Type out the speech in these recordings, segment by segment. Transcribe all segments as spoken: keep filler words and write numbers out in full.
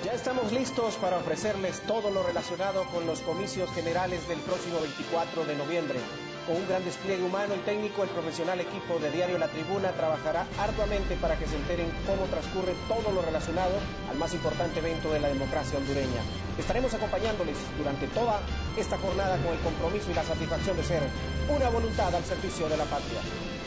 Ya estamos listos para ofrecerles todo lo relacionado con los comicios generales del próximo veinticuatro de noviembre. Con un gran despliegue humano y técnico, el profesional equipo de Diario La Tribuna trabajará arduamente para que se enteren cómo transcurre todo lo relacionado al más importante evento de la democracia hondureña. Estaremos acompañándoles durante toda esta jornada con el compromiso y la satisfacción de ser una voluntad al servicio de la patria.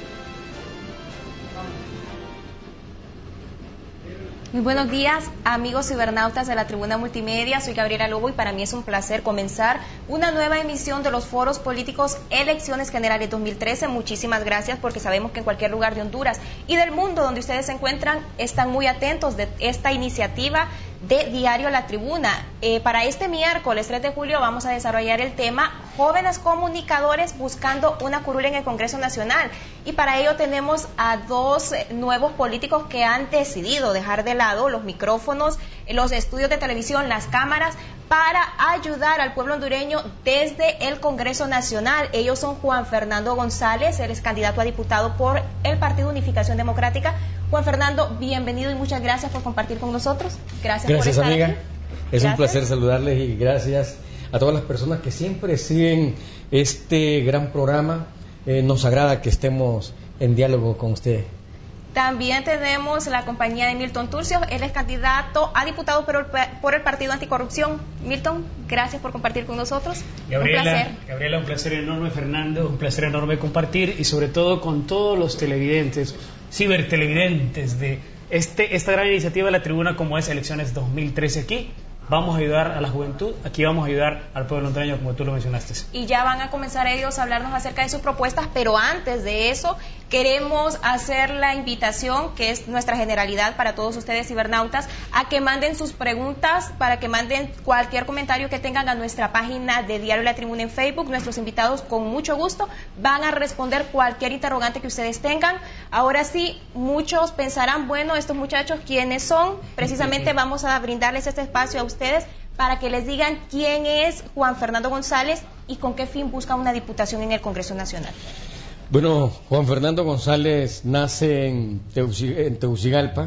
Muy buenos días, amigos cibernautas de la Tribuna Multimedia. Soy Gabriela Lobo y para mí es un placer comenzar una nueva emisión de los foros políticos Elecciones Generales dos mil trece. Muchísimas gracias, porque sabemos que en cualquier lugar de Honduras y del mundo donde ustedes se encuentran están muy atentos de esta iniciativa de Diario La Tribuna. Eh, para este miércoles tres de julio vamos a desarrollar el tema Jóvenes Comunicadores buscando una curul en el Congreso Nacional, y para ello tenemos a dos nuevos políticos que han decidido dejar de lado los micrófonos, los estudios de televisión, las cámaras, para ayudar al pueblo hondureño desde el Congreso Nacional. Ellos son Juan Fernando González, él es candidato a diputado por el Partido Unificación Democrática. Juan Fernando, bienvenido y muchas gracias por compartir con nosotros. Gracias, gracias por estar amiga. aquí. Es Gracias. Un placer saludarles y gracias a todas las personas que siempre siguen este gran programa. Eh, nos agrada que estemos en diálogo con ustedes. También tenemos la compañía de Milton Turcios, él es candidato a diputado por el, por el Partido Anticorrupción. Milton, gracias por compartir con nosotros. Gabriela, un placer. Gabriela, un placer enorme, Fernando, un placer enorme compartir, y sobre todo con todos los televidentes, cibertelevidentes de este, esta gran iniciativa de la Tribuna como es Elecciones dos mil trece aquí. Vamos a ayudar a la juventud, aquí vamos a ayudar al pueblo hondureño, como tú lo mencionaste. Y ya van a comenzar ellos a hablarnos acerca de sus propuestas, pero antes de eso queremos hacer la invitación, que es nuestra generalidad para todos ustedes cibernautas, a que manden sus preguntas, para que manden cualquier comentario que tengan a nuestra página de Diario La Tribuna en Facebook. Nuestros invitados con mucho gusto van a responder cualquier interrogante que ustedes tengan. Ahora sí, muchos pensarán, bueno, estos muchachos, ¿quiénes son? Precisamente vamos a brindarles este espacio a ustedes para que les digan quién es Juan Fernando González y con qué fin busca una diputación en el Congreso Nacional. Bueno, Juan Fernando González nace en, Teuci, en Tegucigalpa,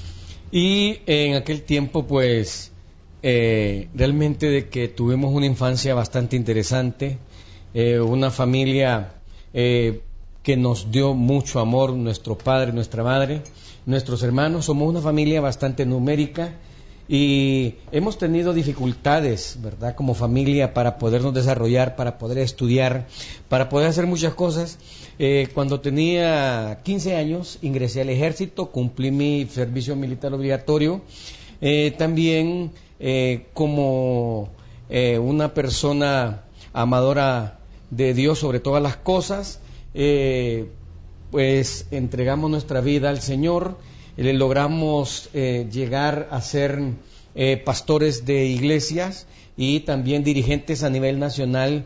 y en aquel tiempo pues eh, realmente de que tuvimos una infancia bastante interesante, eh, una familia eh, que nos dio mucho amor, nuestro padre, nuestra madre, nuestros hermanos. Somos una familia bastante numérica y hemos tenido dificultades, ¿verdad?, como familia para podernos desarrollar, para poder estudiar, para poder hacer muchas cosas. Eh, cuando tenía quince años ingresé al ejército, cumplí mi servicio militar obligatorio. Eh, también eh, como eh, una persona amadora de Dios sobre todas las cosas, eh, pues entregamos nuestra vida al Señor. Le logramos eh, llegar a ser eh, pastores de iglesias y también dirigentes a nivel nacional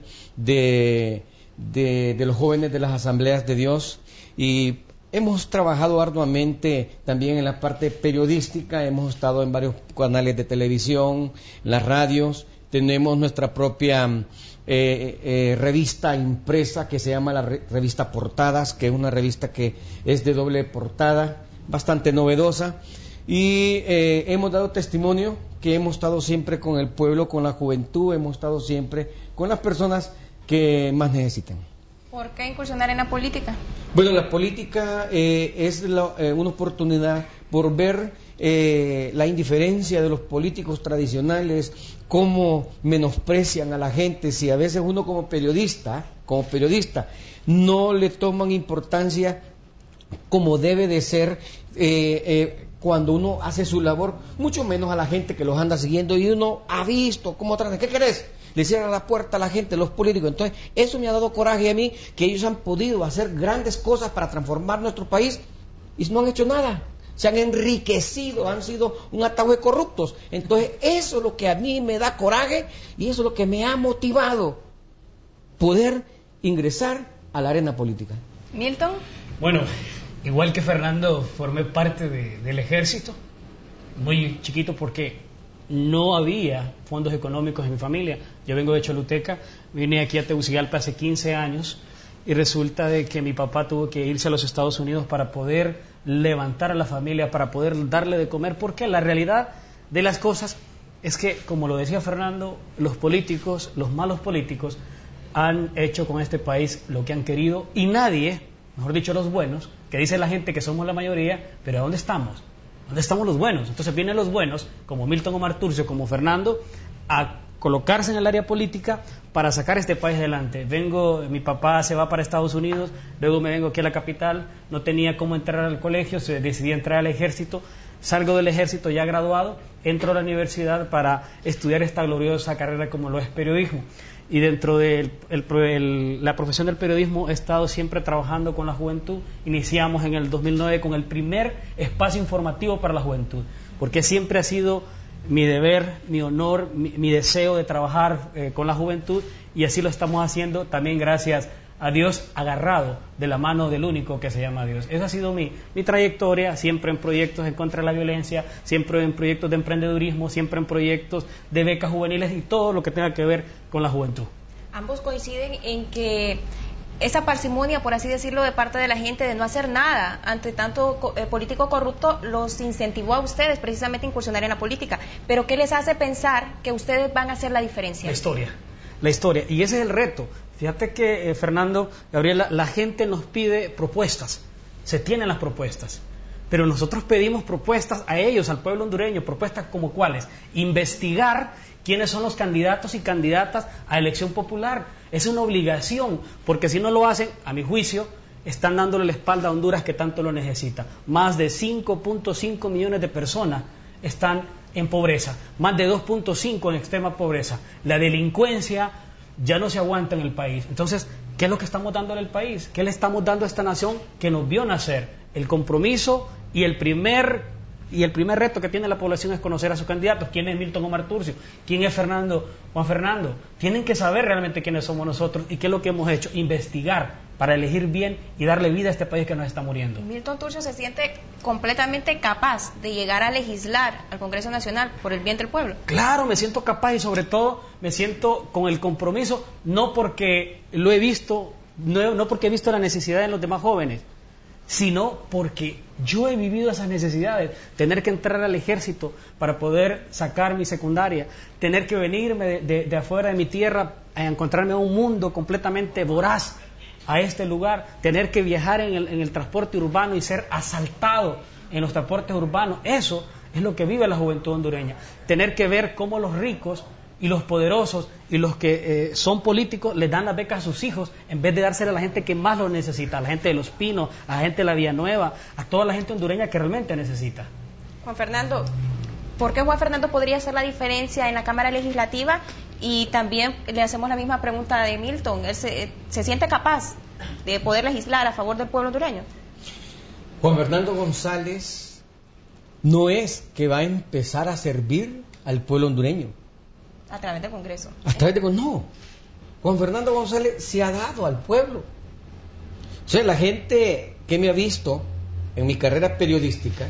de, de, de los jóvenes de las asambleas de Dios, y hemos trabajado arduamente también en la parte periodística. Hemos estado en varios canales de televisión, en las radios. Tenemos nuestra propia eh, eh, revista impresa que se llama la re revista Portadas, que es una revista que es de doble portada, bastante novedosa, y eh, hemos dado testimonio que hemos estado siempre con el pueblo, con la juventud, hemos estado siempre con las personas que más necesitan. ¿Por qué incursionar en la política? Bueno, la política eh, es la, eh, una oportunidad por ver eh, la indiferencia de los políticos tradicionales, cómo menosprecian a la gente. Si a veces uno como periodista, como periodista, no le toman importancia como debe de ser eh, eh, cuando uno hace su labor, mucho menos a la gente que los anda siguiendo, y uno ha visto cómo tratan. ¿Qué querés? Le cierran la puerta a la gente, los políticos. Entonces eso me ha dado coraje a mí, que ellos han podido hacer grandes cosas para transformar nuestro país y no han hecho nada. Se han enriquecido, han sido un atajo de corruptos. Entonces eso es lo que a mí me da coraje, y eso es lo que me ha motivado poder ingresar a la arena política. Milton. Bueno, igual que Fernando, formé parte de, del ejército, muy chiquito porque no había fondos económicos en mi familia. Yo vengo de Choluteca, vine aquí a Tegucigalpa hace quince años, y resulta de que mi papá tuvo que irse a los Estados Unidos para poder levantar a la familia, para poder darle de comer, porque la realidad de las cosas es que, como lo decía Fernando, los políticos, los malos políticos, han hecho con este país lo que han querido y nadie, mejor dicho los buenos, que dice la gente que somos la mayoría, pero ¿a dónde estamos? ¿Dónde estamos los buenos? Entonces vienen los buenos, como Milton Omar Turcio, como Fernando, a colocarse en el área política para sacar este país adelante. Vengo, mi papá se va para Estados Unidos, luego me vengo aquí a la capital, no tenía cómo entrar al colegio, se decidí entrar al ejército, salgo del ejército ya graduado, entro a la universidad para estudiar esta gloriosa carrera como lo es periodismo. Y dentro de el, el, la profesión del periodismo he estado siempre trabajando con la juventud. Iniciamos en el dos mil nueve con el primer espacio informativo para la juventud, porque siempre ha sido mi deber, mi honor, mi, mi deseo de trabajar eh, con la juventud, y así lo estamos haciendo también gracias a Dios, agarrado de la mano del único que se llama Dios. Esa ha sido mi, mi trayectoria, siempre en proyectos en contra de la violencia, siempre en proyectos de emprendedurismo, siempre en proyectos de becas juveniles y todo lo que tenga que ver con la juventud. Ambos coinciden en que esa parsimonia, por así decirlo, de parte de la gente de no hacer nada ante tanto eh, político corrupto los incentivó a ustedes precisamente a incursionar en la política. Pero ¿qué les hace pensar que ustedes van a hacer la diferencia? La historia, la historia. Y ese es el reto. Fíjate que, eh, Fernando, Gabriela, la gente nos pide propuestas, se tienen las propuestas, pero nosotros pedimos propuestas a ellos, al pueblo hondureño, propuestas como cuáles, investigar quiénes son los candidatos y candidatas a elección popular. Es una obligación, porque si no lo hacen, a mi juicio, están dándole la espalda a Honduras que tanto lo necesita. Más de cinco punto cinco millones de personas están en pobreza, más de dos punto cinco en extrema pobreza. La delincuencia ya no se aguanta en el país. Entonces, ¿qué es lo que estamos dándole al país? ¿Qué le estamos dando a esta nación que nos vio nacer? El compromiso y el primer y el primer reto que tiene la población es conocer a sus candidatos. ¿Quién es Milton Omar Turcio? ¿Quién es Fernando Juan Fernando? Tienen que saber realmente quiénes somos nosotros y qué es lo que hemos hecho. Investigar para elegir bien y darle vida a este país que nos está muriendo. Milton Turcio se siente completamente capaz de llegar a legislar al Congreso Nacional por el bien del pueblo. Claro, me siento capaz y sobre todo me siento con el compromiso, no porque lo he visto, no, no porque he visto la necesidad en los demás jóvenes, sino porque yo he vivido esas necesidades, tener que entrar al ejército para poder sacar mi secundaria, tener que venirme de, de, de afuera de mi tierra a encontrarme en un mundo completamente voraz a este lugar, tener que viajar en el, en el transporte urbano y ser asaltado en los transportes urbanos. Eso es lo que vive la juventud hondureña, tener que ver cómo los ricos y los poderosos y los que eh, son políticos les dan las becas a sus hijos en vez de dársela a la gente que más lo necesita, a la gente de Los Pinos, a la gente de la Villanueva, a toda la gente hondureña que realmente necesita. Juan Fernando, ¿por qué Juan Fernando podría hacer la diferencia en la Cámara Legislativa? Y también le hacemos la misma pregunta de Milton. ¿Él se, se siente capaz de poder legislar a favor del pueblo hondureño? Juan Fernando González no es que va a empezar a servir al pueblo hondureño a través del Congreso. A través de no. Juan Fernando González se ha dado al pueblo. O sea, la gente que me ha visto en mi carrera periodística,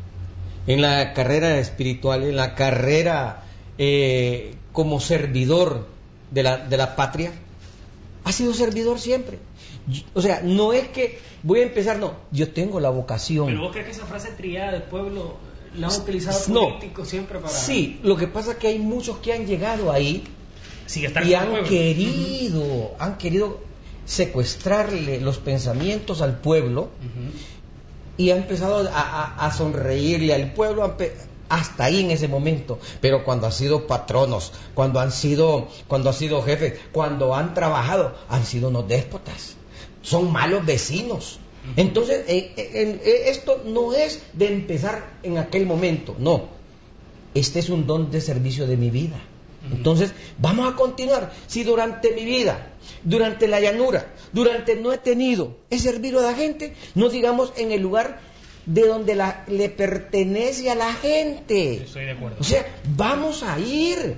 en la carrera espiritual, en la carrera eh, como servidor de la, de la patria, ha sido servidor siempre. O sea, no es que voy a empezar, no, yo tengo la vocación. ¿Pero vos crees que esa frase trillada del pueblo la han utilizado no, políticos siempre para...? Sí, lo que pasa es que hay muchos que han llegado ahí sí, y han querido, uh-huh. han querido secuestrarle los pensamientos al pueblo, uh-huh. y ha empezado a, a, a sonreírle al pueblo hasta ahí en ese momento. Pero cuando han sido patronos, cuando han sido, cuando han sido jefes, cuando han trabajado, han sido unos déspotas, son malos vecinos. Entonces, eh, eh, eh, esto no es de empezar en aquel momento, no. Este es un don de servicio de mi vida. Entonces, vamos a continuar. Si durante mi vida, durante la llanura, durante no he tenido, he servido a la gente, no digamos en el lugar de donde la, le pertenece a la gente. Estoy de acuerdo. O sea, vamos a ir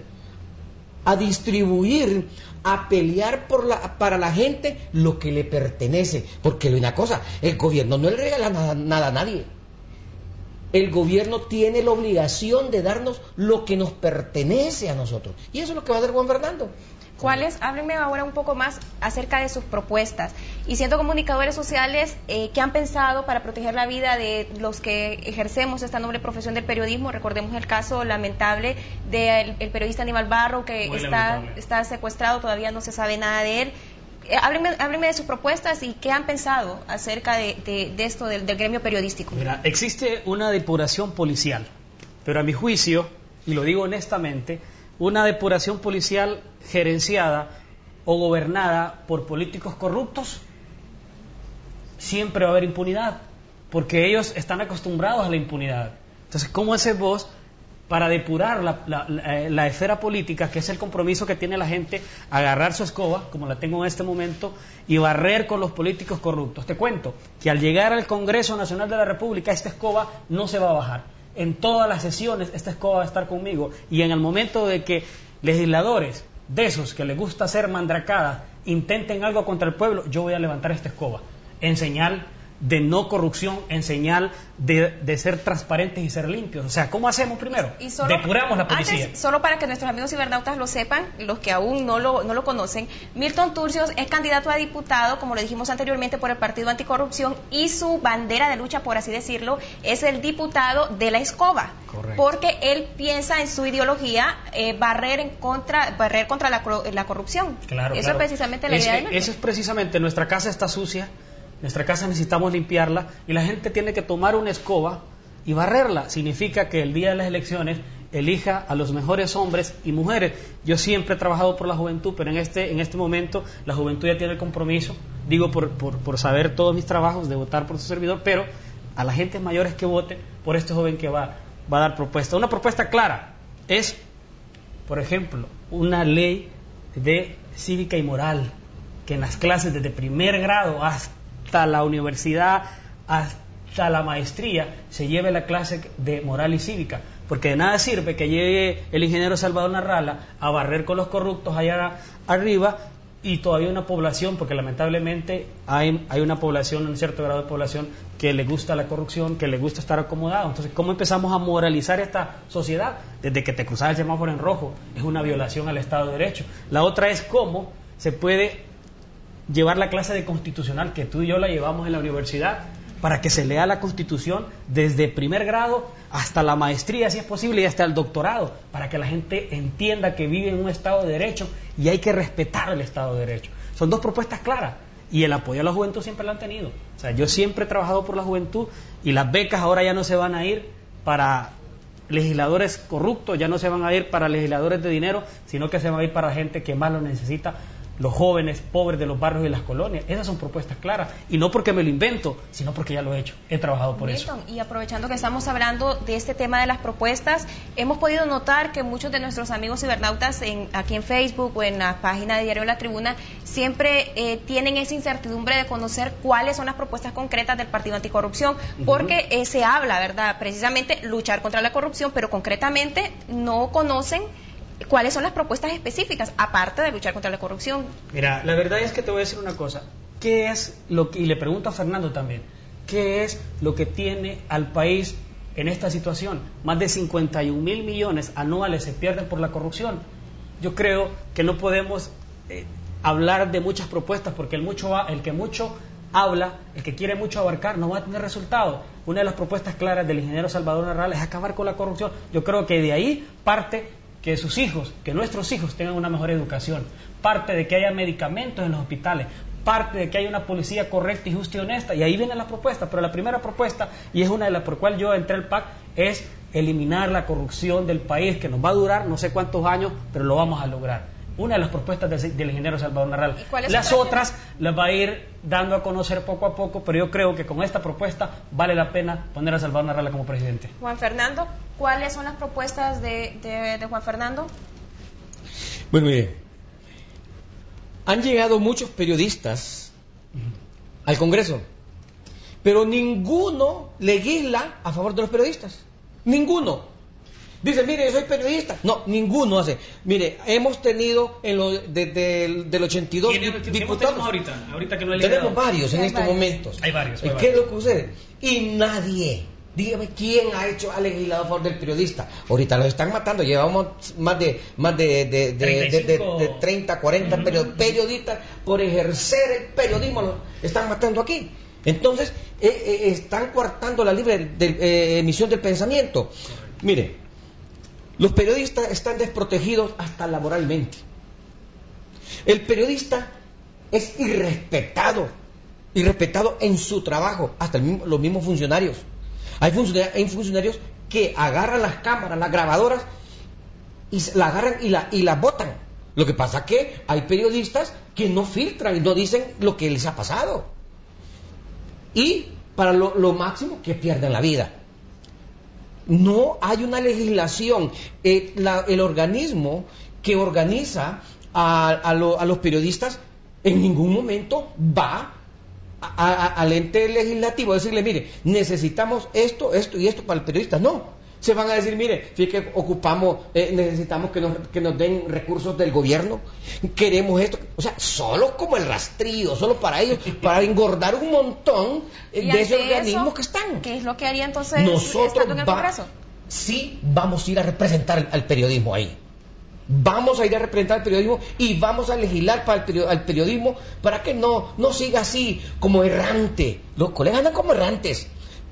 a distribuir, a pelear por la, para la gente lo que le pertenece. Porque una cosa, el gobierno no le regala nada, nada a nadie. El gobierno tiene la obligación de darnos lo que nos pertenece a nosotros. Y eso es lo que va a hacer Juan Fernando. ¿Cuáles? Háblenme ahora un poco más acerca de sus propuestas. Y siendo comunicadores sociales, eh, ¿qué han pensado para proteger la vida de los que ejercemos esta noble profesión del periodismo? Recordemos el caso lamentable del el periodista Aníbal Barro, que está, está secuestrado, todavía no se sabe nada de él. Eh, háblenme, háblenme de sus propuestas y qué han pensado acerca de, de, de esto del, del gremio periodístico. Mira, existe una depuración policial, pero a mi juicio, y lo digo honestamente, una depuración policial gerenciada o gobernada por políticos corruptos, siempre va a haber impunidad, porque ellos están acostumbrados a la impunidad. Entonces, ¿cómo haces vos para depurar la, la, la, la esfera política, que es el compromiso que tiene la gente, agarrar su escoba, como la tengo en este momento, y barrer con los políticos corruptos? Te cuento que al llegar al Congreso Nacional de la República, esta escoba no se va a bajar. En todas las sesiones esta escoba va a estar conmigo, y en el momento de que legisladores de esos que les gusta hacer mandracadas intenten algo contra el pueblo, yo voy a levantar esta escoba en señal de no corrupción, en señal de, de ser transparentes y ser limpios. O sea, ¿cómo hacemos primero? Y solo, depuramos la policía. Antes, solo para que nuestros amigos cibernautas lo sepan, los que aún no lo, no lo conocen, Milton Turcios es candidato a diputado, como lo dijimos anteriormente, por el Partido Anticorrupción, y su bandera de lucha, por así decirlo, es el diputado de la escoba. Correcto. Porque él piensa en su ideología eh, barrer en contra, barrer contra la, la corrupción. Claro, eso claro. es precisamente la es, idea de Milton. Eso es precisamente, nuestra casa está sucia, nuestra casa necesitamos limpiarla, y la gente tiene que tomar una escoba y barrerla. Significa que el día de las elecciones elija a los mejores hombres y mujeres. Yo siempre he trabajado por la juventud, pero en este, en este momento la juventud ya tiene el compromiso, digo por, por, por saber todos mis trabajos, de votar por su servidor, pero a la gente mayores que voten por este joven que va, va a dar propuesta. Una propuesta clara es, por ejemplo, una ley de cívica y moral, que en las clases desde primer grado hasta hasta la universidad, hasta la maestría, se lleve la clase de moral y cívica, porque de nada sirve que llegue el ingeniero Salvador Narrala a barrer con los corruptos allá arriba y todavía una población, porque lamentablemente hay, hay una población, un cierto grado de población que le gusta la corrupción, que le gusta estar acomodado. Entonces, ¿cómo empezamos a moralizar esta sociedad? Desde que te cruzas el semáforo en rojo, es una violación al Estado de Derecho. La otra es cómo se puede llevar la clase de constitucional, que tú y yo la llevamos en la universidad, para que se lea la Constitución desde primer grado hasta la maestría, si es posible, y hasta el doctorado, para que la gente entienda que vive en un Estado de Derecho y hay que respetar el Estado de Derecho. Son dos propuestas claras, y el apoyo a la juventud siempre lo han tenido. O sea, yo siempre he trabajado por la juventud, y las becas ahora ya no se van a ir para legisladores corruptos, ya no se van a ir para legisladores de dinero, sino que se van a ir para gente que más lo necesita, los jóvenes pobres de los barrios y las colonias. Esas son propuestas claras, y no porque me lo invento, sino porque ya lo he hecho, he trabajado por Milton, eso. Y aprovechando que estamos hablando de este tema de las propuestas, hemos podido notar que muchos de nuestros amigos cibernautas en, aquí en Facebook o en la página de Diario La Tribuna siempre eh, tienen esa incertidumbre de conocer cuáles son las propuestas concretas del Partido Anticorrupción, porque uh-huh. eh, se habla, ¿verdad?, precisamente luchar contra la corrupción, pero concretamente no conocen ¿cuáles son las propuestas específicas, aparte de luchar contra la corrupción? Mira, la verdad es que te voy a decir una cosa. ¿Qué es lo que, y le pregunto a Fernando también, qué es lo que tiene al país en esta situación? Más de cincuenta y un mil millones anuales se pierden por la corrupción. Yo creo que no podemos eh, hablar de muchas propuestas, porque el, mucho, el que mucho habla, el que quiere mucho abarcar, no va a tener resultados. Una de las propuestas claras del ingeniero Salvador Narrala es acabar con la corrupción. Yo creo que de ahí parte que sus hijos, que nuestros hijos tengan una mejor educación, parte de que haya medicamentos en los hospitales, parte de que haya una policía correcta y justa y honesta, y ahí viene la propuesta. Pero la primera propuesta, y es una de las por cual yo entré al P A C, es eliminar la corrupción del país, que nos va a durar no sé cuántos años, pero lo vamos a lograr. Una de las propuestas del, del ingeniero Salvador Narrala. Las otras las va a ir dando a conocer poco a poco, pero yo creo que con esta propuesta vale la pena poner a Salvador Narrala como presidente. Juan Fernando, ¿cuáles son las propuestas de, de, de Juan Fernando? Bueno, mire, han llegado muchos periodistas uh-huh. al Congreso, pero ninguno legisla a favor de los periodistas. Ninguno. Dice, mire, yo soy periodista. No, ninguno hace. Mire, hemos tenido en lo, desde el del ochenta y dos diputados. diputados. Ahorita? Ahorita que no he tenemos varios en estos varios. momentos. Hay varios. Hay ¿Qué varios. es lo que sucede? Y nadie, Dígame quién ha hecho, ha legislado a favor del periodista. Ahorita los están matando, llevamos más de más de, de, de, de, de, de treinta, cuarenta uh-huh. periodistas por ejercer el periodismo, los están matando aquí. Entonces, eh, eh, están coartando la libre de, eh, emisión del pensamiento. Mire, los periodistas están desprotegidos hasta laboralmente. El periodista es irrespetado, irrespetado en su trabajo, hasta el mismo, los mismos funcionarios. Hay funcionarios, hay funcionarios que agarran las cámaras, las grabadoras, y la agarran y la, y la botan. Lo que pasa es que hay periodistas que no filtran y no dicen lo que les ha pasado. Y para lo, lo máximo, que pierden la vida. No hay una legislación. Eh, la, el organismo que organiza a, a, lo, a los periodistas en ningún momento va A, a, al ente legislativo a decirle, mire, necesitamos esto, esto y esto para el periodista. No, se van a decir, mire, fíjate que ocupamos, eh, necesitamos que nos, que nos den recursos del gobierno, queremos esto, o sea, solo como el rastrillo, solo para ellos, para engordar un montón eh, de esos organismos que están. ¿Qué es lo que haría entonces nosotros estando en el va, Congreso? Sí, vamos a ir a representar al, al periodismo ahí. Vamos a ir a representar al periodismo y vamos a legislar para el period- al periodismo para que no, no siga así como errante. Los colegas andan como errantes,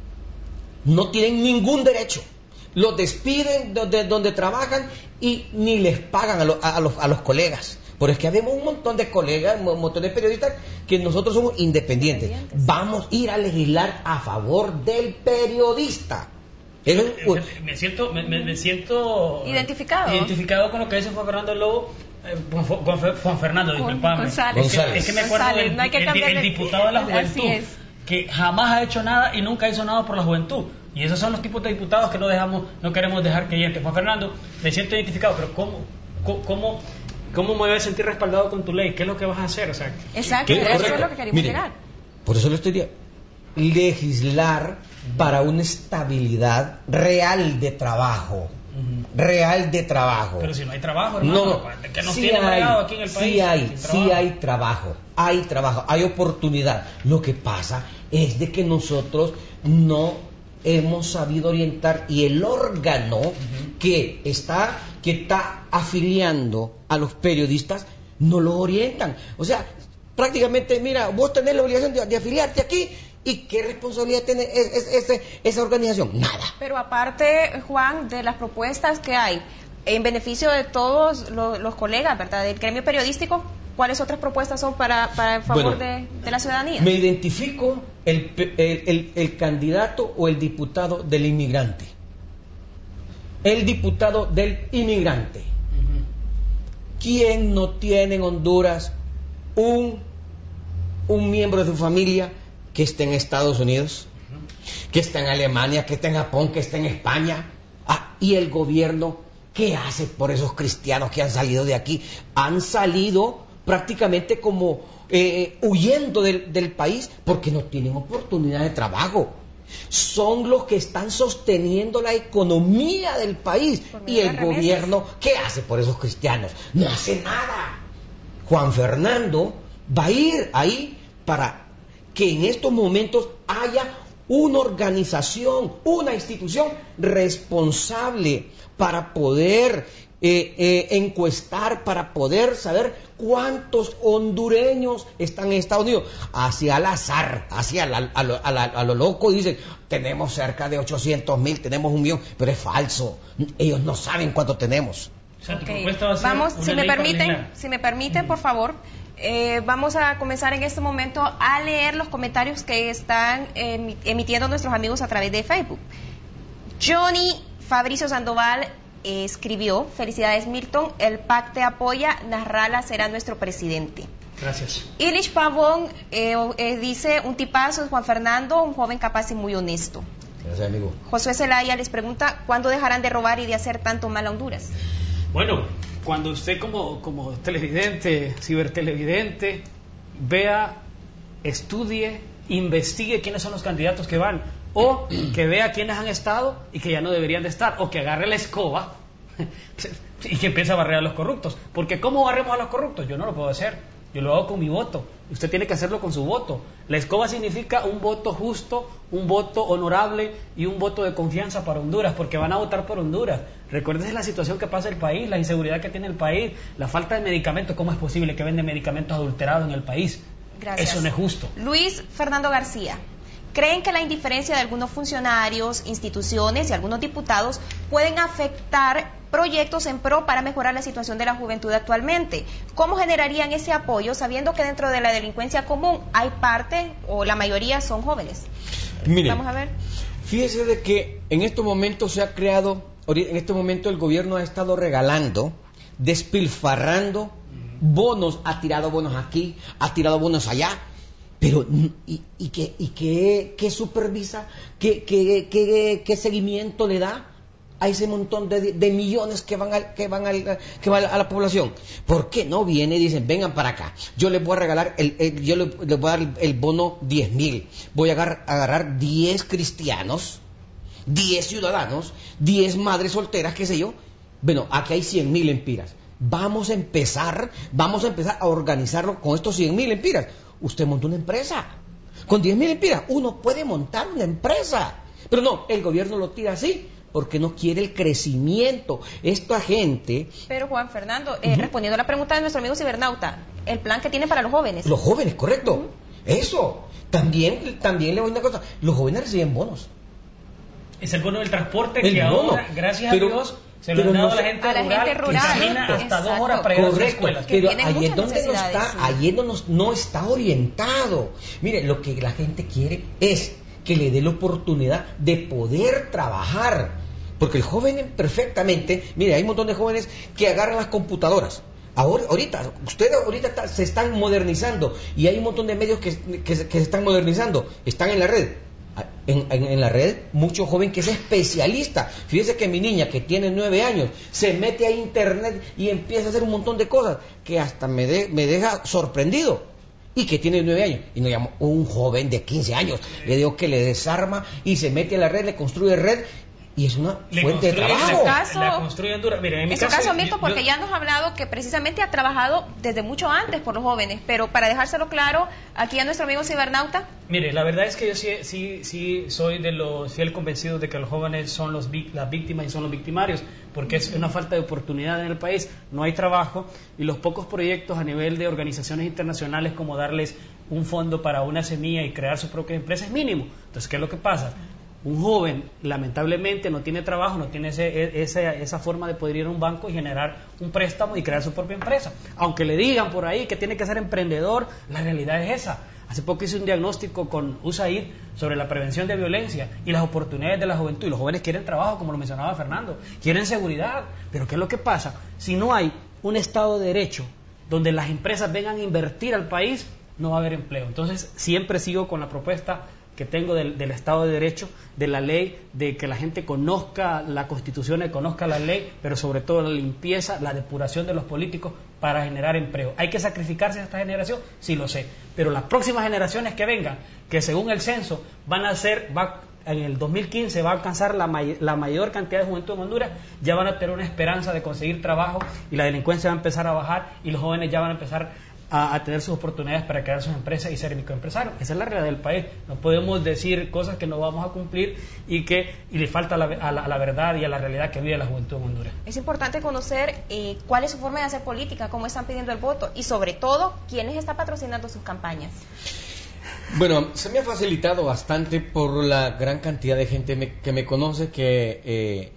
no tienen ningún derecho, los despiden de, de donde trabajan y ni les pagan a, lo, a, a, los, a los colegas. Pero es que habemos un montón de colegas, un montón de periodistas que nosotros somos independientes. independientes. Vamos a ir a legislar a favor del periodista. Es, me siento me, me siento identificado identificado con lo que dice Juan Fernando Lobo, eh, con, con, Juan Fernando, disculpame. González. Es que, es que me acuerdo González, del no hay que el, cambiarle, el diputado de la juventud, que jamás ha hecho nada y nunca hizo nada por la juventud. Y esos son los tipos de diputados que no dejamos, no queremos dejar que lleguen. Juan Fernando, me siento identificado, pero ¿cómo, cómo, cómo me voy a sentir respaldado con tu ley? ¿Qué es lo que vas a hacer? O sea, exacto, eso correcto. Es lo que queremos Mire, llegar. Por eso le estoy diciendo, legislar para una estabilidad real de trabajo. Uh-huh. Real de trabajo. Pero si no hay trabajo, hermano, no, que nos sí tiene hay, aquí en el país. Sí hay, sí hay trabajo, hay trabajo, hay oportunidad. Lo que pasa es de que nosotros no hemos sabido orientar y el órgano uh-huh. que está que está afiliando a los periodistas no los orientan. O sea, prácticamente, mira, vos tenés la obligación de, de afiliarte aquí. ¿Y qué responsabilidad tiene es, es, es, esa organización? Nada. Pero aparte, Juan, de las propuestas que hay en beneficio de todos los, los colegas, ¿verdad?, del gremio periodístico, ¿cuáles otras propuestas son para, para el favor bueno, de, de la ciudadanía? Me identifico el, el, el, el candidato o el diputado del inmigrante. El diputado del inmigrante. Uh-huh. ¿Quién no tiene en Honduras un, un miembro de su familia que esté en Estados Unidos, que esté en Alemania, que esté en Japón, que esté en España? Ah, y el gobierno, ¿qué hace por esos cristianos que han salido de aquí? Han salido prácticamente como eh, huyendo del, del país porque no tienen oportunidad de trabajo. Son los que están sosteniendo la economía del país. Y el gobierno, ¿qué hace por esos cristianos? No hace nada. Juan Fernando va a ir ahí para que en estos momentos haya una organización, una institución responsable para poder eh, eh, encuestar, para poder saber cuántos hondureños están en Estados Unidos. Hacia al azar, hacia la, a, lo, a, la, a lo loco dicen, tenemos cerca de ochocientos mil, tenemos un millón, pero es falso. Ellos no saben cuánto tenemos. O sea, okay. Vamos, si me permiten, si me permiten, por favor. Eh, vamos a comenzar en este momento a leer los comentarios que están eh, emitiendo nuestros amigos a través de Facebook. Johnny Fabricio Sandoval eh, escribió: felicidades Milton, el P A C te apoya, Nasrallah será nuestro presidente. Gracias. Ilish Pavón eh, eh, dice: un tipazo es Juan Fernando, un joven capaz y muy honesto. Gracias, amigo. Josué Zelaya les pregunta: ¿cuándo dejarán de robar y de hacer tanto mal a Honduras? Bueno, cuando usted como, como televidente, cibertelevidente, vea, estudie, investigue quiénes son los candidatos que van, o que vea quiénes han estado y que ya no deberían de estar, o que agarre la escoba y que empiece a barrer a los corruptos. Porque ¿cómo barremos a los corruptos? Yo no lo puedo hacer, yo lo hago con mi voto. Usted tiene que hacerlo con su voto. La escoba significa un voto justo, un voto honorable y un voto de confianza para Honduras, porque van a votar por Honduras. Recuerden la situación que pasa el país, la inseguridad que tiene el país, la falta de medicamentos. ¿Cómo es posible que venden medicamentos adulterados en el país? Gracias. Eso no es justo. Luis Fernando García. ¿Creen que la indiferencia de algunos funcionarios, instituciones y algunos diputados pueden afectar proyectos en pro para mejorar la situación de la juventud actualmente? ¿Cómo generarían ese apoyo sabiendo que dentro de la delincuencia común hay parte o la mayoría son jóvenes? Mire, vamos a ver. Fíjese de que en estos momentos se ha creado, en este momento el gobierno ha estado regalando, despilfarrando bonos, ha tirado bonos aquí, ha tirado bonos allá. Pero, ¿y, y, qué, y qué, qué supervisa? ¿Qué, qué, qué, ¿Qué seguimiento le da a ese montón de, de millones que van, a, que, van al, que van a la población? ¿Por qué no viene y dicen, vengan para acá? Yo les voy a regalar, el, el, yo les, les voy a dar el, el bono diez mil. Voy a agarrar, agarrar diez cristianos, diez ciudadanos, diez madres solteras, qué sé yo. Bueno, aquí hay cien mil empiras. Vamos a empezar, vamos a empezar a organizarlo con estos cien mil empiras. Usted monta una empresa. Con diez mil empiras uno puede montar una empresa. Pero no, el gobierno lo tira así porque no quiere el crecimiento. Esta gente... Pero Juan Fernando, eh, uh-huh. respondiendo a la pregunta de nuestro amigo cibernauta, el plan que tiene para los jóvenes. Los jóvenes, correcto. Uh-huh. Eso. También, también le voy a decir una cosa. Los jóvenes reciben bonos. Es el bono del transporte el que bono. ahora, gracias pero, a Dios... Se lo han dado no, a la gente a la rural, gente rural que camina hasta exacto. dos horas para ir Correcto, a las escuelas. Pero ahí es donde no está, sí. ahí es donde no está orientado. Mire, lo que la gente quiere es que le dé la oportunidad de poder trabajar. Porque el joven perfectamente, mire, hay un montón de jóvenes que agarran las computadoras. Ahora, ahorita, ustedes ahorita está, se están modernizando y hay un montón de medios que, que, que se están modernizando, están en la red. En, en, en la red, mucho joven que es especialista. Fíjese que mi niña, que tiene nueve años, se mete a internet y empieza a hacer un montón de cosas que hasta me, de, me deja sorprendido. Y que tiene nueve años. Y nos llama un joven de quince años. Le digo que le desarma y se mete a la red, le construye red. Y es una le fuente de trabajo. Caso, la construye Honduras. Mira, en mi en su caso, caso, Milton, yo, porque yo, ya nos ha hablado que precisamente ha trabajado desde mucho antes por los jóvenes, pero para dejárselo claro aquí a nuestro amigo cibernauta. Mire, la verdad es que yo sí, sí, sí soy de los fiel convencidos de que los jóvenes son los las víctimas y son los victimarios, porque es una falta de oportunidad en el país, no hay trabajo y los pocos proyectos a nivel de organizaciones internacionales como darles un fondo para una semilla y crear su propia empresa es mínimo. Entonces, ¿qué es lo que pasa? Un joven, lamentablemente, no tiene trabajo, no tiene ese, esa, esa forma de poder ir a un banco y generar un préstamo y crear su propia empresa. Aunque le digan por ahí que tiene que ser emprendedor, la realidad es esa. Hace poco hice un diagnóstico con U S A I D sobre la prevención de violencia y las oportunidades de la juventud. Y los jóvenes quieren trabajo, como lo mencionaba Fernando, quieren seguridad. Pero ¿qué es lo que pasa? Si no hay un Estado de Derecho donde las empresas vengan a invertir al país, no va a haber empleo. Entonces, siempre sigo con la propuesta que tengo del, del Estado de Derecho, de la ley, de que la gente conozca la Constitución y conozca la ley, pero sobre todo la limpieza, la depuración de los políticos para generar empleo. ¿Hay que sacrificarse a esta generación? Sí lo sé, pero las próximas generaciones que vengan, que según el censo van a ser, va, en el dos mil quince va a alcanzar la, may, la mayor cantidad de juventud en Honduras, ya van a tener una esperanza de conseguir trabajo y la delincuencia va a empezar a bajar y los jóvenes ya van a empezar A, a tener sus oportunidades para crear sus empresas y ser microempresarios. Esa es la realidad del país. No podemos decir cosas que no vamos a cumplir y que y le falta a la, a, la, a la verdad y a la realidad que vive la juventud en Honduras. Es importante conocer eh, cuál es su forma de hacer política, cómo están pidiendo el voto y sobre todo quiénes están patrocinando sus campañas. Bueno, se me ha facilitado bastante por la gran cantidad de gente me, que me conoce que eh,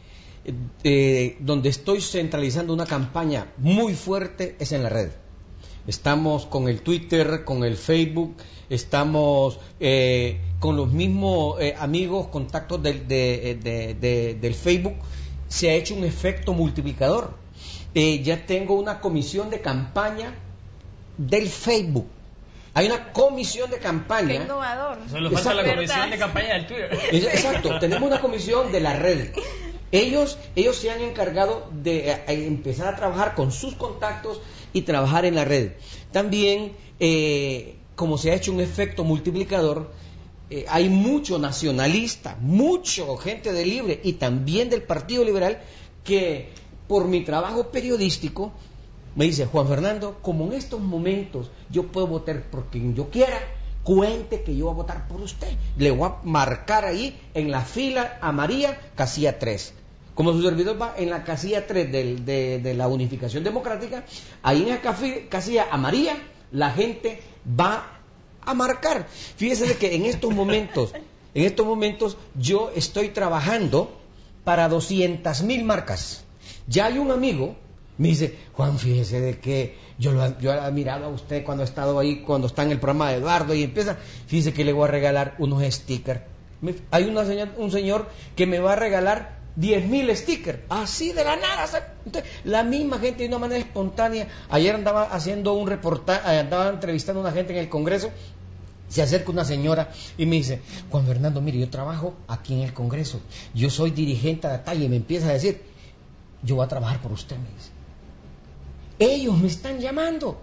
eh, donde estoy centralizando una campaña muy fuerte es en la red. Estamos con el Twitter, con el Facebook, estamos eh, con los mismos eh, amigos, contactos del, de, de, de, del Facebook. Se ha hecho un efecto multiplicador. Eh, ya tengo una comisión de campaña del Facebook. Hay una comisión de campaña. ¡Qué innovador! Solo falta la comisión de campaña del Twitter. Exacto, tenemos una comisión de la red. Ellos, ellos se han encargado de eh, empezar a trabajar con sus contactos y trabajar en la red. También, eh, como se ha hecho un efecto multiplicador, eh, hay mucho nacionalista, mucho gente de Libre y también del Partido Liberal que por mi trabajo periodístico me dice, Juan Fernando, como en estos momentos yo puedo votar por quien yo quiera, cuente que yo voy a votar por usted. Le voy a marcar ahí en la fila amarilla, casilla tres. Como su servidor va en la casilla tres de, de, de la unificación democrática, ahí en la casilla amarilla la gente va a marcar. Fíjese de que en estos momentos, en estos momentos yo estoy trabajando para doscientas mil marcas. Ya hay un amigo, me dice, Juan, fíjese de que yo lo yo he admirado a usted cuando ha estado ahí, cuando está en el programa de Eduardo y empieza, fíjese que le voy a regalar unos stickers. Me, hay una señor, un señor que me va a regalar diez mil stickers, así de la nada. Entonces, la misma gente de una manera espontánea. Ayer andaba haciendo un reportaje, andaba entrevistando a una gente en el Congreso. Se acerca una señora y me dice, Juan Fernando, mire, yo trabajo aquí en el Congreso, yo soy dirigente de la talla, y me empieza a decir, yo voy a trabajar por usted, me dice. Ellos me están llamando.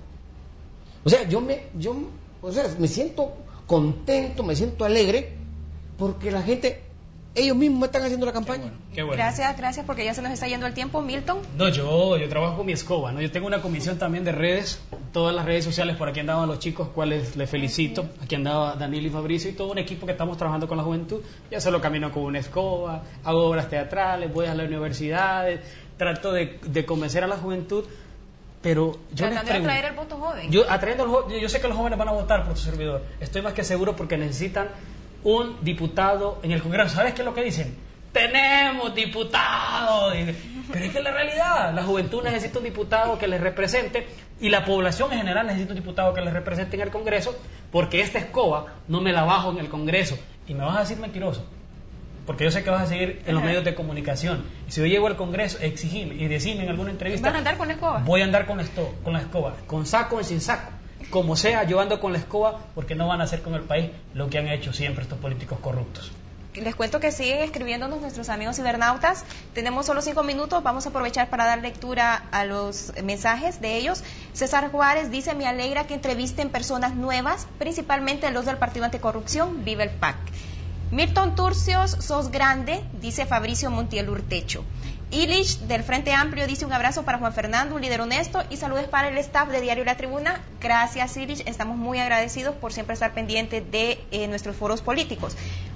O sea, yo me, yo, o sea, me siento contento, me siento alegre, porque la gente, ellos mismos me están haciendo la campaña. Qué bueno, qué bueno. Gracias, gracias, porque ya se nos está yendo el tiempo. Milton. No, yo, yo trabajo con mi escoba, ¿no? Yo tengo una comisión también de redes, todas las redes sociales, por aquí andaban los chicos, cuales les felicito. Aquí andaba Daniel y Fabricio y todo un equipo que estamos trabajando con la juventud. Ya solo camino con una escoba, hago obras teatrales, voy a las universidades, trato de, de convencer a la juventud. Pero yo tratando de atraer el voto joven. Yo, atrayendo al, yo, yo sé que los jóvenes van a votar por tu servidor. Estoy más que seguro porque necesitan un diputado en el Congreso. ¿Sabes qué es lo que dicen? Tenemos diputados. Pero es que la realidad, la juventud necesita un diputado que les represente y la población en general necesita un diputado que les represente en el Congreso, porque esta escoba no me la bajo en el Congreso. Y me vas a decir mentiroso, porque yo sé que vas a seguir en los medios de comunicación. Y si yo llego al Congreso, exigirme y decirme en alguna entrevista, ¿vas a andar con la escoba? Voy a andar con la, esto, con la escoba, con saco o sin saco. Como sea, yo ando con la escoba, porque no van a hacer con el país lo que han hecho siempre estos políticos corruptos. Les cuento que siguen escribiéndonos nuestros amigos cibernautas. Tenemos solo cinco minutos, vamos a aprovechar para dar lectura a los mensajes de ellos. César Juárez dice, me alegra que entrevisten personas nuevas, principalmente los del Partido Anticorrupción, viva el P A C. Milton Turcios, sos grande, dice Fabricio Montiel Urtecho. Illich del Frente Amplio dice un abrazo para Juan Fernando, un líder honesto, y saludos para el staff de Diario La Tribuna. Gracias, Illich, estamos muy agradecidos por siempre estar pendientes de eh, nuestros foros políticos.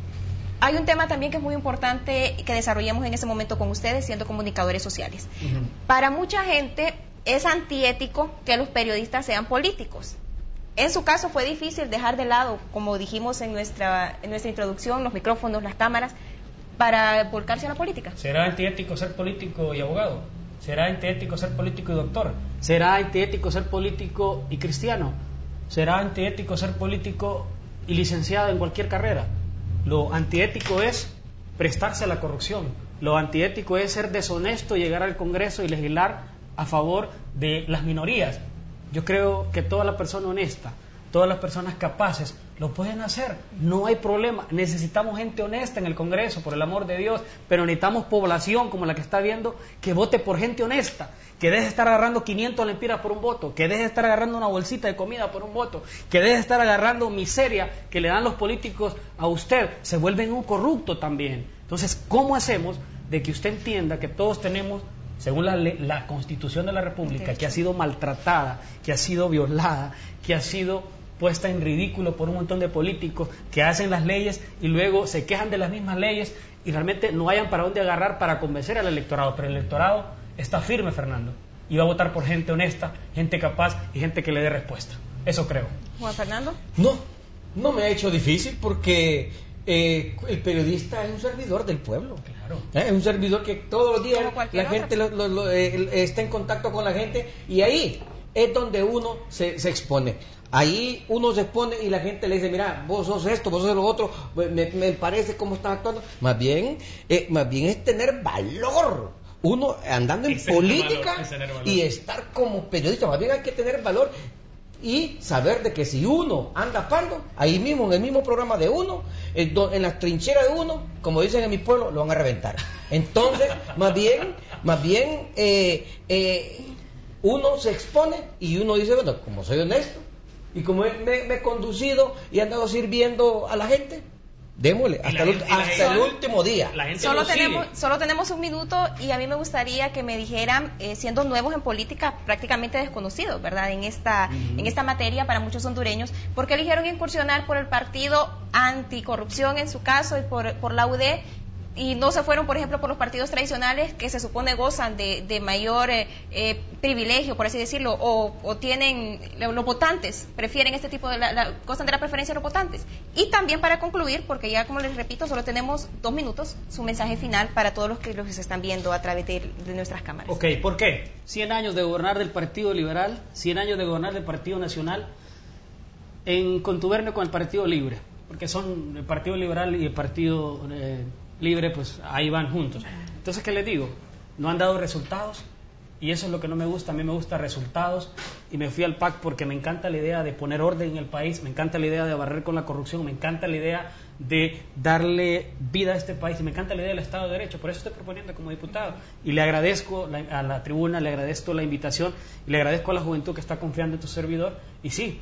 Hay un tema también que es muy importante que desarrollemos en este momento con ustedes, siendo comunicadores sociales. Uh-huh. Para mucha gente es antiético que los periodistas sean políticos. En su caso fue difícil dejar de lado, como dijimos en nuestra, en nuestra introducción, los micrófonos, las cámaras, para volcarse a la política. ¿Será antiético ser político y abogado? ¿Será antiético ser político y doctor? ¿Será antiético ser político y cristiano? ¿Será antiético ser político y licenciado en cualquier carrera? Lo antiético es prestarse a la corrupción. Lo antiético es ser deshonesto, llegar al Congreso y legislar a favor de las minorías. Yo creo que toda la persona honesta, todas las personas capaces lo pueden hacer, no hay problema. Necesitamos gente honesta en el Congreso, por el amor de Dios, pero necesitamos población como la que está viendo que vote por gente honesta, que deje de estar agarrando quinientas lempiras por un voto, que deje de estar agarrando una bolsita de comida por un voto, que deje de estar agarrando miseria que le dan los políticos a usted. Se vuelven un corrupto también. Entonces, ¿cómo hacemos de que usted entienda que todos tenemos, según la, la Constitución de la República, que ha sido maltratada, que ha sido violada, que ha sido puesta en ridículo por un montón de políticos que hacen las leyes y luego se quejan de las mismas leyes y realmente no hayan para dónde agarrar para convencer al electorado? Pero el electorado está firme, Fernando, y va a votar por gente honesta, gente capaz y gente que le dé respuesta. Eso creo. Juan Fernando. No, no me ha hecho difícil porque eh, el periodista es un servidor del pueblo. Claro. ¿Eh? Es un servidor que todos los días la gente lo, lo, lo, eh, está en contacto con la gente, y ahí es donde uno se, se expone. Ahí uno se expone y la gente le dice, mira, vos sos esto, vos sos lo otro, me, me parece cómo estás actuando. Más bien, eh, más bien es tener valor. Uno andando en política y estar como periodista, más bien hay que tener valor y saber de que si uno anda pardo, ahí mismo, en el mismo programa de uno, en, en las trincheras de uno, como dicen en mi pueblo, lo van a reventar. Entonces, más bien, más bien, eh, eh, uno se expone y uno dice, bueno, como soy honesto, y como me, me he conducido y he andado sirviendo a la gente, Démosle, hasta, el, gente, hasta el último día. La gente solo, lo tenemos, sigue. solo tenemos un minuto y a mí me gustaría que me dijeran, eh, siendo nuevos en política, prácticamente desconocidos, ¿verdad? En esta, uh-huh. en esta materia para muchos hondureños, ¿por qué eligieron incursionar por el partido anticorrupción en su caso y por, por la U D? Y no se fueron, por ejemplo, por los partidos tradicionales que se supone gozan de, de mayor eh, eh, privilegio, por así decirlo, o, o tienen, los votantes prefieren este tipo de, la, la, gozan de la preferencia de los votantes. Y también para concluir, porque ya como les repito, solo tenemos dos minutos, su mensaje final para todos los que los están viendo a través de, de nuestras cámaras. Ok, ¿por qué? cien años de gobernar del Partido Liberal, cien años de gobernar del Partido Nacional, en contubernio con el Partido Libre, porque son el Partido Liberal y el Partido eh, Libre, pues ahí van juntos. Entonces, ¿qué les digo? No han dado resultados y eso es lo que no me gusta. A mí me gusta resultados y me fui al P A C porque me encanta la idea de poner orden en el país, me encanta la idea de barrer con la corrupción, me encanta la idea de darle vida a este país y me encanta la idea del Estado de Derecho. Por eso estoy proponiendo como diputado y le agradezco la, a la tribuna, le agradezco la invitación y le agradezco a la juventud que está confiando en tu servidor. Y sí,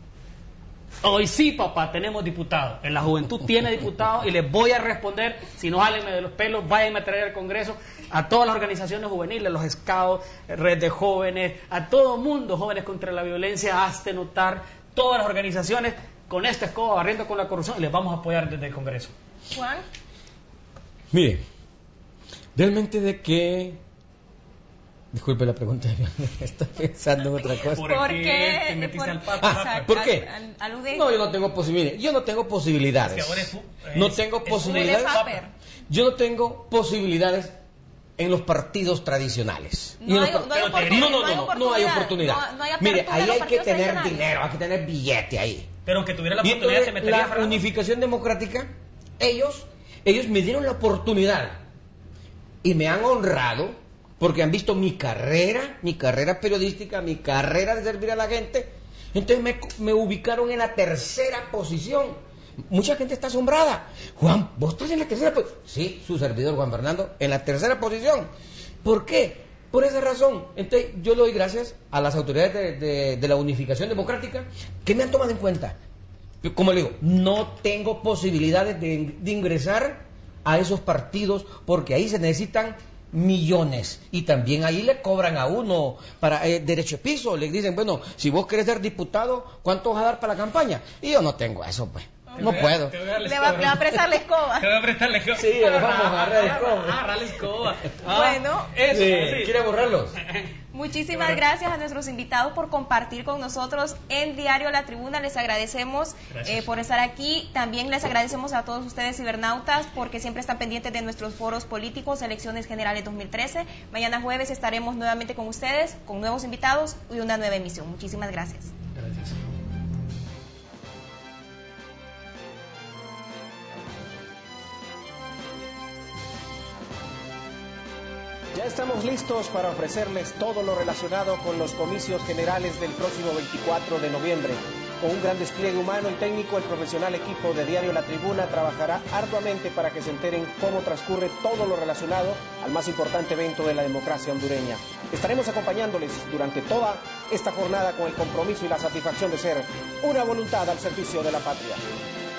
hoy sí, papá, tenemos diputados. En la juventud tiene diputados y les voy a responder. Si no, jálenme de los pelos, váyanme a traer al Congreso a todas las organizaciones juveniles, los scouts, red de jóvenes, a todo mundo, jóvenes contra la violencia, hazte notar, todas las organizaciones con esta escoba barriendo con la corrupción y les vamos a apoyar desde el Congreso. Juan. Mire, realmente de que... Disculpe la pregunta, estoy pensando en otra cosa. ¿Por qué? Te metiste por, al pato, ah, ¿por qué? Al, al, al no, yo no tengo posibilidades. Yo no tengo posibilidades. Es que ahora es, es, no tengo es, posibilidades. Es yo no tengo posibilidades en los partidos tradicionales. No, hay, los, no, hay, oportunidad, no, no, no, no hay oportunidad. No, no hay Mire, ahí hay que tener dinero, hay que tener billete ahí. Pero que tuviera la y oportunidad de meter la unificación democrática, ellos, ellos me dieron la oportunidad y me han honrado porque han visto mi carrera, mi carrera periodística, mi carrera de servir a la gente. Entonces me, me ubicaron en la tercera posición. Mucha gente está asombrada. Juan, ¿vos estás en la tercera posición? Sí, su servidor Juan Fernando, en la tercera posición. ¿Por qué? Por esa razón. Entonces yo le doy gracias a las autoridades de, de, de la unificación democrática que me han tomado en cuenta. Como le digo, no tengo posibilidades de, de ingresar a esos partidos porque ahí se necesitan millones y también ahí le cobran a uno para eh, derecho de piso, le dicen, bueno, si vos querés ser diputado, ¿cuánto vas a dar para la campaña? Y yo no tengo eso, pues, okay. No puedo. Le va, le va a prestar la escoba. Te va a prestar la escoba. Sí, le vamos a agarrar la escoba. Agarrar la escoba. Ah, bueno, eso, sí. Sí. ¿Quiere borrarlos? Muchísimas bueno. gracias a nuestros invitados por compartir con nosotros en Diario La Tribuna. Les agradecemos eh, por estar aquí. También les agradecemos a todos ustedes cibernautas porque siempre están pendientes de nuestros foros políticos, elecciones generales dos mil trece. Mañana jueves estaremos nuevamente con ustedes, con nuevos invitados y una nueva emisión. Muchísimas gracias. Gracias. Ya estamos listos para ofrecerles todo lo relacionado con los comicios generales del próximo veinticuatro de noviembre. Con un gran despliegue humano y técnico, el profesional equipo de Diario La Tribuna trabajará arduamente para que se enteren cómo transcurre todo lo relacionado al más importante evento de la democracia hondureña. Estaremos acompañándoles durante toda esta jornada con el compromiso y la satisfacción de ser una voluntad al servicio de la patria.